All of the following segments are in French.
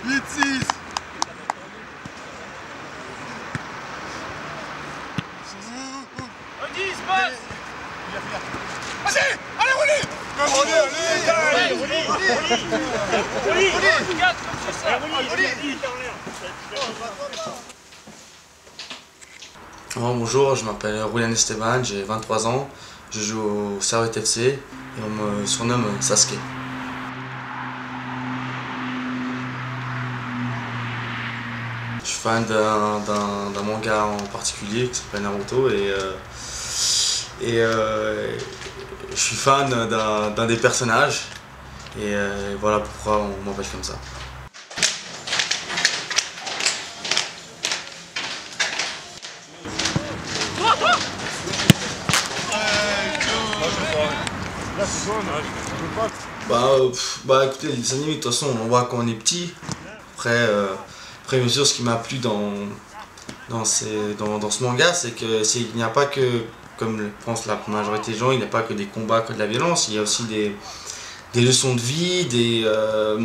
8-6. Vas-y, allez, Bonjour, je m'appelle Julian Esteban, j'ai 23 ans, je joue au Servette FC et on me surnomme Sasuke. Je suis fan d'un manga en particulier qui s'appelle Naruto et je suis fan d'un des personnages et voilà pourquoi on m'appelle comme ça. Écoutez, les animés de toute façon on voit quand on est petit. Après bien sûr ce qui m'a plu dans ce manga c'est qu'il n'y a pas que, comme je pense la majorité des gens, il n'y a pas que des combats, que de la violence, il y a aussi des leçons de vie, il y a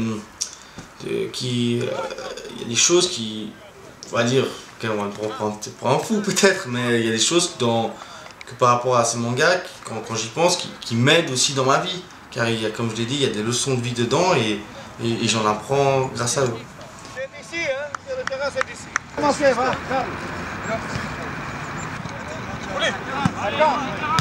des choses qui, on va dire, on va le prendre pour un fou peut-être, mais il y a des choses que par rapport à ce manga, quand j'y pense, qui m'aident aussi dans ma vie. Car il y a, comme je l'ai dit, il y a des leçons de vie dedans et j'en apprends grâce à eux. C'est d'ici, hein? C'est le terrain, c'est d'ici. Commencez, va. Allez, attends.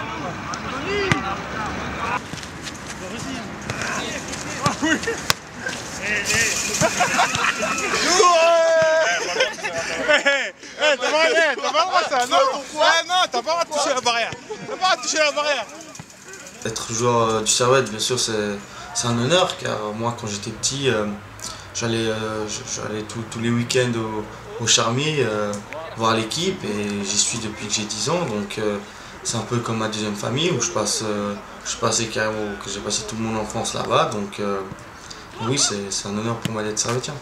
T'as pas le droit ça, non? Non, t'as pas le droit de toucher la barrière. T'as pas le droit de toucher la barrière. Être joueur du Servette, bien sûr, c'est un honneur, car moi, quand j'étais petit, j'allais tous les week-ends au Charmy voir l'équipe, et j'y suis depuis que j'ai 10 ans, donc c'est un peu comme ma deuxième famille, où j'ai passé toute mon enfance là-bas, donc oui, c'est un honneur pour moi d'être servettien.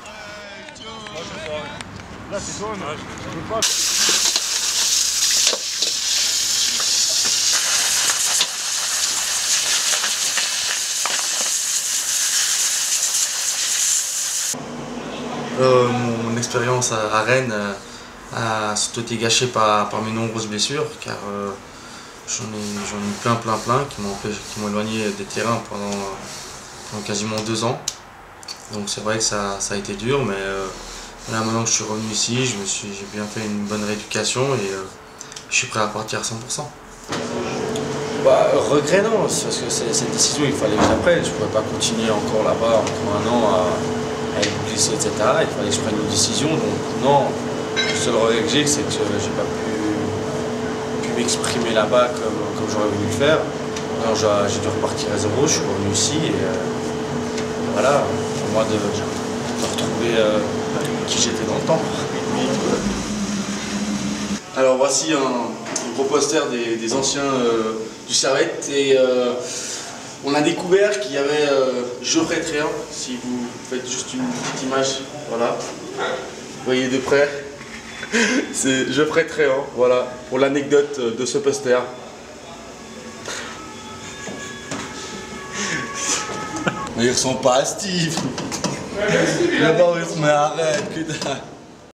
Là, c'est toi, je peux pas. Mon expérience à Rennes a surtout été gâchée par mes nombreuses blessures, car j'en ai eu plein qui m'ont éloigné des terrains pendant quasiment 2 ans. Donc c'est vrai que ça a été dur, mais là maintenant que je suis revenu ici, j'ai bien fait une bonne rééducation et je suis prêt à partir à 100%. Regret non, parce que cette décision il fallait que je la prenne, je ne pouvais pas continuer encore là-bas encore 1 an à être blessé, etc. Il fallait que je prenne une décision, donc non, le seul regret que j'ai, c'est que j'ai pas pu m'exprimer là-bas comme j'aurais voulu le faire. Alors j'ai dû repartir à zéro, je suis revenu ici et voilà, pour moi de retrouver qui j'étais dans le temps. Alors voici un gros poster des anciens du Servette et on a découvert qu'il y avait Geoffrey Tréant, si vous faites juste une petite image, voilà, vous voyez de près, c'est Geoffrey Tréant, voilà, pour l'anecdote de ce poster. Mais il ressemble pas à Steve. Mais arrête, putain.